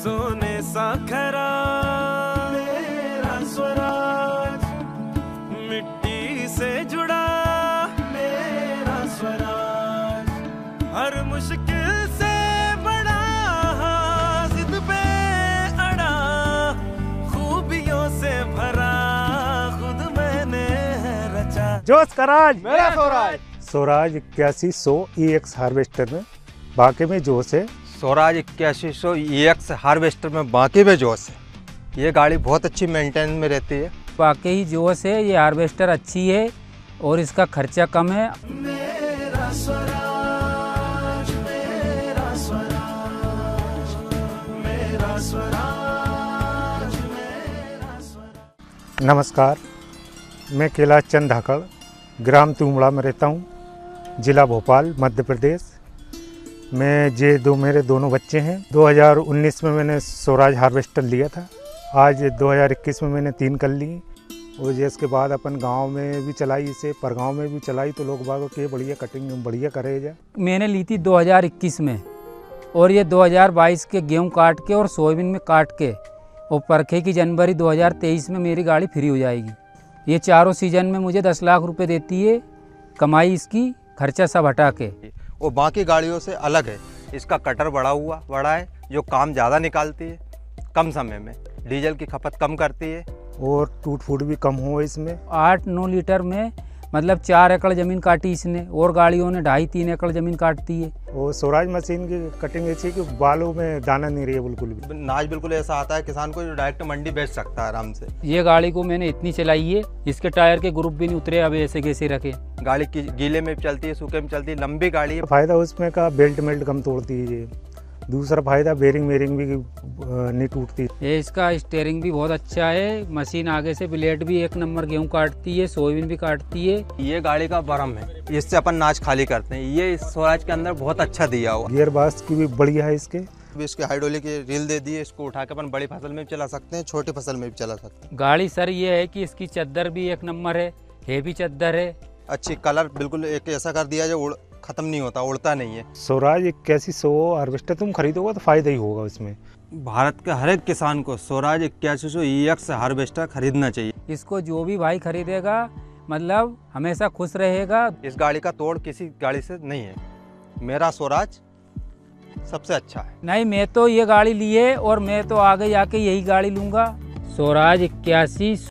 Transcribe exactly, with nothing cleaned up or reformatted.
सोने सा खरा मेरा स्वराज, मिट्टी से जुड़ा मेरा स्वराज, हर मुश्किल से बड़ा, जिद पे अड़ा, खूबियों से भरा, खुद मैंने रचा। जो स्वराज मेरा स्वराज। स्वराज इक्यासी सौ ई एक्स हार्वेस्टर में बाकी में जोश है। स्वराज इक्यासी सौ ई एक्स हार्वेस्टर में बाकी में जोश है। ये गाड़ी बहुत अच्छी मेंटेन में रहती है। वाकई जोश है, ये हार्वेस्टर अच्छी है और इसका खर्चा कम है। मेरा स्वराज, मेरा स्वराज, मेरा स्वराज, मेरा स्वराज। नमस्कार, मैं कैलाश चंद धाकड़ ग्राम तुमड़ा में रहता हूँ, ज़िला भोपाल, मध्य प्रदेश। मैं ये दो मेरे दोनों बच्चे हैं। दो हज़ार उन्नीस में मैंने स्वराज हार्वेस्टर लिया था। आज दो हज़ार इक्कीस में मैंने तीन कर ली और ये इसके बाद अपन गांव में भी चलाई, इसे पर गाँव में भी चलाई तो लोग बागों के बढ़िया कटिंग बढ़िया करे जा। मैंने ली थी दो हज़ार इक्कीस में और ये दो हज़ार बाईस के गेहूं काट के और सोयाबीन में काट के और परखे की जनवरी दो हज़ार तेईस में मेरी गाड़ी फ्री हो जाएगी। ये चारों सीजन में मुझे दस लाख रुपए देती है कमाई, इसकी खर्चा सब हटा के। वो बाकी गाड़ियों से अलग है। इसका कटर बड़ा हुआ बड़ा है, जो काम ज़्यादा निकालती है, कम समय में डीजल की खपत कम करती है और टूट फूट भी कम हो इसमें। आठ नौ लीटर में मतलब चार एकड़ ज़मीन काटी इसने, और गाड़ियों ने ढाई तीन एकड़ ज़मीन काटती है। और स्वराज मशीन की कटिंग ऐसी है कि बालों में दाना नहीं रही है बिल्कुल भी। नाज बिल्कुल ऐसा आता है किसान को जो डायरेक्ट मंडी बेच सकता है आराम से। ये गाड़ी को मैंने इतनी चलाई है, इसके टायर के ग्रुप भी नहीं उतरे, अब ऐसे कैसे रखे। गाड़ी की गीले में भी चलती है, सूखे में चलती है, लंबी गाड़ी है। फायदा उसमें का बेल्ट मेल्ट कम तोड़ती है ये। दूसरा फायदा बेरिंग वेरिंग भी नहीं टूटती। ये इसका स्टीयरिंग भी बहुत अच्छा है, मशीन आगे से ब्लेड भी एक नंबर गेहूं काटती है, सोयाबीन भी काटती है। ये गाड़ी का बरम है, इससे अपन नाच खाली करते हैं। ये स्वराज के अंदर बहुत अच्छा दिया हुआ। गियर बॉक्स की भी बढ़िया है इसके। इसके हाइड्रोलिक रील दे दी है, इसको उठा के अपन बड़ी फसल में भी चला सकते हैं, छोटी फसल में भी चला सकते हैं। गाड़ी सर ये है कि इसकी चद्दर भी एक नंबर है, हेवी चद्दर है, अच्छी कलर बिल्कुल एक ऐसा कर दिया जो उड़ खत्म नहीं होता, उड़ता नहीं है। स्वराज इक्यासी सौ हार्वेस्टर तुम खरीदोगे तो फायदा ही होगा इसमें। भारत के हर एक किसान को स्वराज इक्यासी सौ ई एक्स हार्वेस्टर खरीदना चाहिए। इसको जो भी भाई खरीदेगा मतलब हमेशा खुश रहेगा। इस गाड़ी का तोड़ किसी गाड़ी से नहीं है। मेरा स्वराज सबसे अच्छा है। नहीं, मैं तो ये गाड़ी ली है और मैं तो आगे जाके यही गाड़ी लूंगा। स्वराज इक्यासी